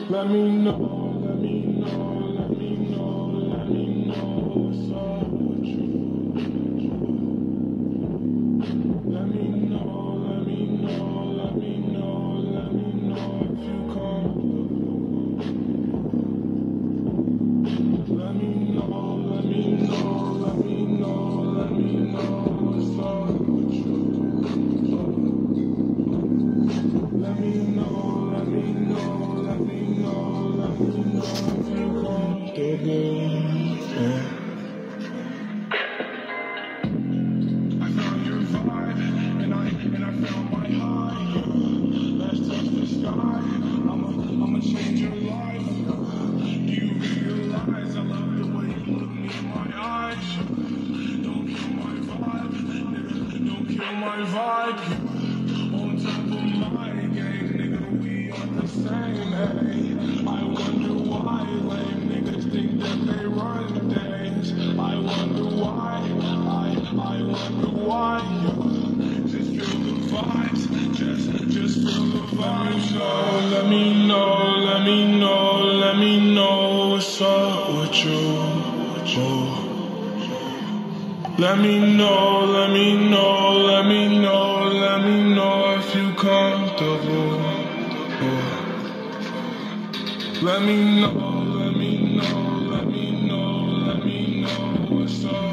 Let me know, let me know, let me know, let me know what's up with you. Let me know, let me know, let me know, let me know if you come. Let me know, let me know, let me know, let me know what's up with you. Let me know, let me know, let me know, let me know if you comfortable. I found your vibe, and I found my high. Let's touch the sky. I'ma change your life. Do you realize I love the way you look me in my eyes? Don't kill my vibe, nigga. Don't kill my vibe. On top of my game, nigga, we are the same, hey. I wonder why lame niggas think that they run days. I wonder why, I wonder why. Just feel the vibes, just feel the vibes. Let me know, let me know, let me know what's up with you. Let me know, let me know, let me know, let me know if you comfortable. Let me know, let me know, let me know, let me know what's up.